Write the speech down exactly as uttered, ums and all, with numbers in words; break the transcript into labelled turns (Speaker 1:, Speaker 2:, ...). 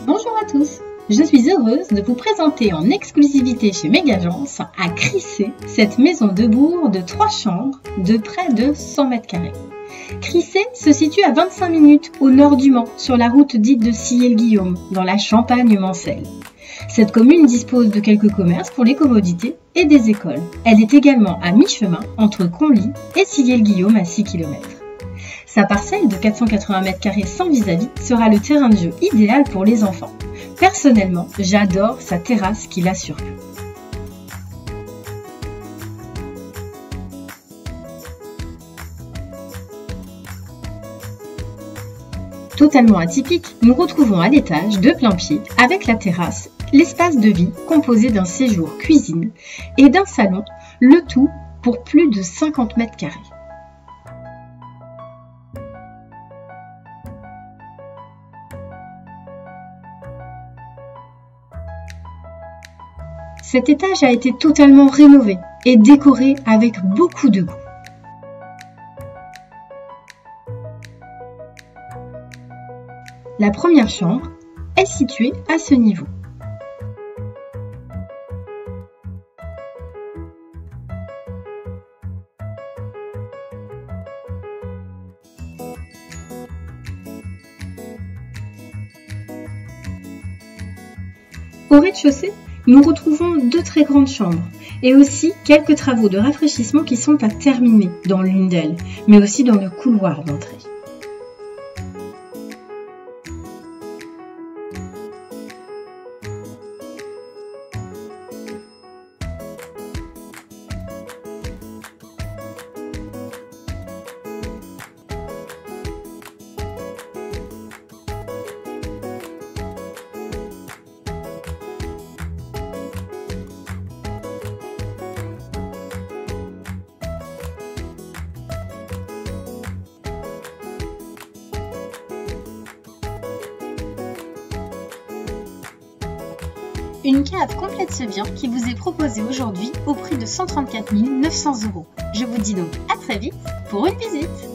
Speaker 1: Bonjour à tous, je suis heureuse de vous présenter en exclusivité chez Megagence à Crissé, cette maison de bourg de trois chambres de près de cent mètres carrés. Crissé se situe à vingt-cinq minutes au nord du Mans, sur la route dite de Sillé-le-Guillaume, dans la Champagne-Mancelle. Cette commune dispose de quelques commerces pour les commodités et des écoles. Elle est également à mi-chemin entre Conly et Sillé-le-Guillaume à six kilomètres. Sa parcelle de quatre cent quatre-vingts mètres carrés sans vis-à-vis sera le terrain de jeu idéal pour les enfants. Personnellement, j'adore sa terrasse qui la surplombe. Totalement atypique, nous retrouvons à l'étage, de plain pied, avec la terrasse, l'espace de vie composé d'un séjour cuisine et d'un salon, le tout pour plus de cinquante mètres carrés. Cet étage a été totalement rénové et décoré avec beaucoup de goût. La première chambre est située à ce niveau. Au rez-de-chaussée, nous retrouvons deux très grandes chambres et aussi quelques travaux de rafraîchissement qui sont à terminer dans l'une d'elles, mais aussi dans le couloir d'entrée. Une cave complète ce bien qui vous est proposée aujourd'hui au prix de cent trente-quatre mille neuf cents euros. Je vous dis donc à très vite pour une visite.